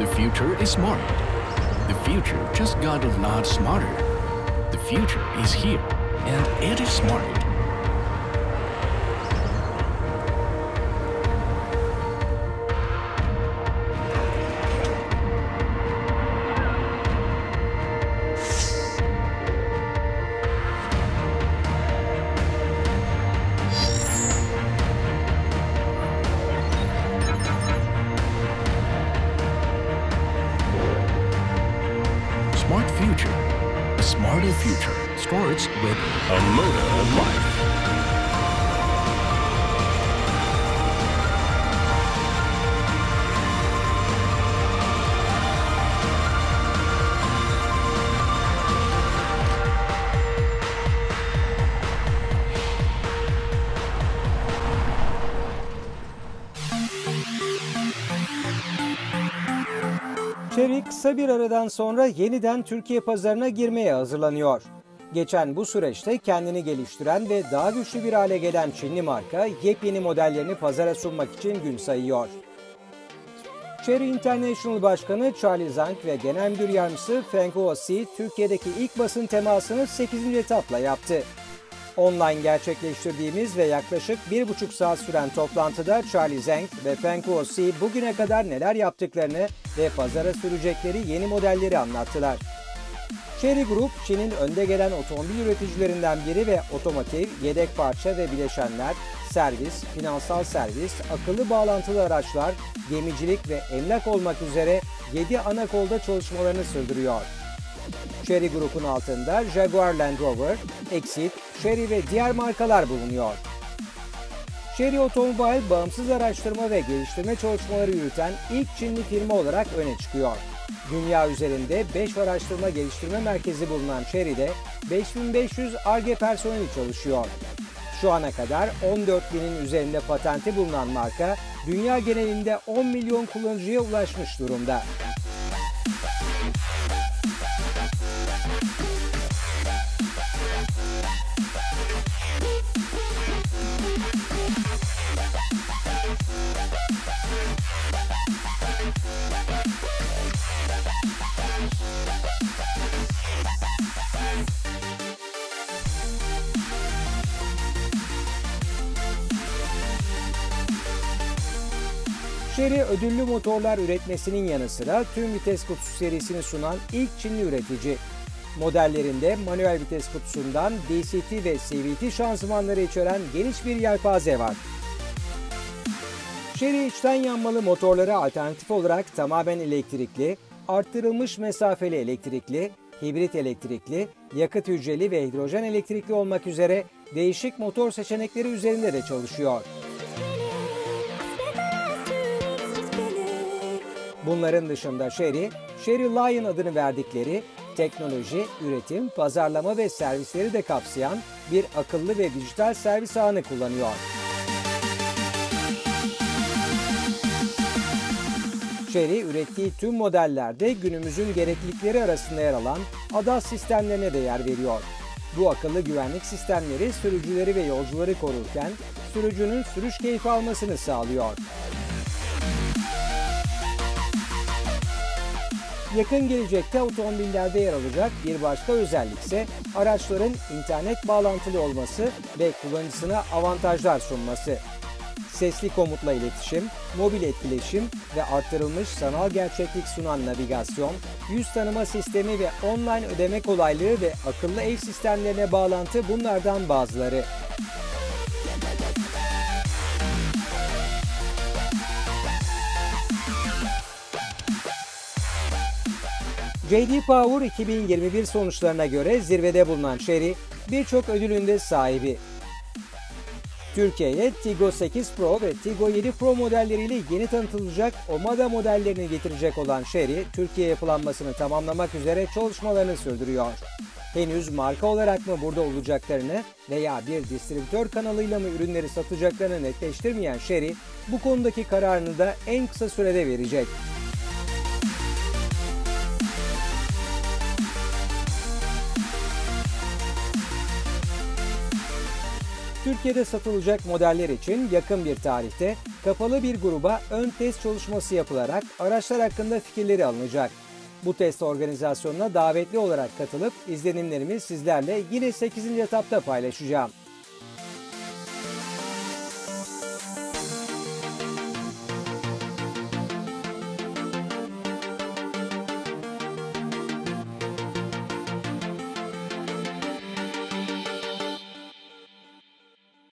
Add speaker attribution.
Speaker 1: The future is smart. The future just got a lot smarter. The future is here, and it is smart. Smart future. A smarter future starts with a motor of life.
Speaker 2: Chery kısa bir aradan sonra yeniden Türkiye pazarına girmeye hazırlanıyor. Geçen bu süreçte kendini geliştiren ve daha güçlü bir hale gelen Çinli marka yepyeni modellerini pazara sunmak için gün sayıyor. Chery International Başkanı Charlie Zhang ve Genel Müdür Yardımcısı Feng Huoxi Türkiye'deki ilk basın temasını 8. etapla yaptı. Online gerçekleştirdiğimiz ve yaklaşık 1,5 saat süren toplantıda Charlie Zhang ve Feng Huoxi bugüne kadar neler yaptıklarını ve pazara sürecekleri yeni modelleri anlattılar. Chery Group, Çin'in önde gelen otomobil üreticilerinden biri ve otomotiv, yedek parça ve bileşenler, servis, finansal servis, akıllı bağlantılı araçlar, gemicilik ve emlak olmak üzere 7 ana kolda çalışmalarını sürdürüyor. Chery Group'un altında Jaguar Land Rover, Exit, Chery ve diğer markalar bulunuyor. Chery Otomobil, bağımsız araştırma ve geliştirme çalışmaları yürüten ilk Çinli firma olarak öne çıkıyor. Dünya üzerinde 5 araştırma geliştirme merkezi bulunan Chery'de 5500 Ar-Ge personeli çalışıyor. Şu ana kadar 14.000'in üzerinde patenti bulunan marka, dünya genelinde 10 milyon kullanıcıya ulaşmış durumda. Chery ödüllü motorlar üretmesinin yanı sıra tüm vites kutusu serisini sunan ilk Çinli üretici. Modellerinde manuel vites kutusundan DCT ve CVT şanzımanları içeren geniş bir yelpaze var. Chery içten yanmalı motorlara alternatif olarak tamamen elektrikli, arttırılmış mesafeli elektrikli, hibrit elektrikli, yakıt hücreli ve hidrojen elektrikli olmak üzere değişik motor seçenekleri üzerinde de çalışıyor. Bunların dışında Chery Lion adını verdikleri teknoloji, üretim, pazarlama ve servisleri de kapsayan bir akıllı ve dijital servis ağını kullanıyor. Chery, ürettiği tüm modellerde günümüzün gereklilikleri arasında yer alan ADAS sistemlerine de yer veriyor. Bu akıllı güvenlik sistemleri sürücüleri ve yolcuları korurken sürücünün sürüş keyfi almasını sağlıyor. Yakın gelecekte otomobillerde yer alacak bir başka özellik ise araçların internet bağlantılı olması ve kullanıcısına avantajlar sunması. Sesli komutla iletişim, mobil etkileşim ve arttırılmış sanal gerçeklik sunan navigasyon, yüz tanıma sistemi ve online ödeme kolaylığı ve akıllı ev sistemlerine bağlantı bunlardan bazıları. J.D. Power 2021 sonuçlarına göre zirvede bulunan Chery birçok ödülün de sahibi. Türkiye'ye Tiggo 8 Pro ve Tiggo 7 Pro modelleriyle yeni tanıtılacak Omada modellerini getirecek olan Chery, Türkiye yapılanmasını tamamlamak üzere çalışmalarını sürdürüyor. Henüz marka olarak mı burada olacaklarını veya bir distribütör kanalıyla mı ürünleri satacaklarını netleştirmeyen Chery, bu konudaki kararını da en kısa sürede verecek. Türkiye'de satılacak modeller için yakın bir tarihte kapalı bir gruba ön test çalışması yapılarak araçlar hakkında fikirleri alınacak. Bu test organizasyonuna davetli olarak katılıp izlenimlerimi sizlerle yine 8. etapta paylaşacağım.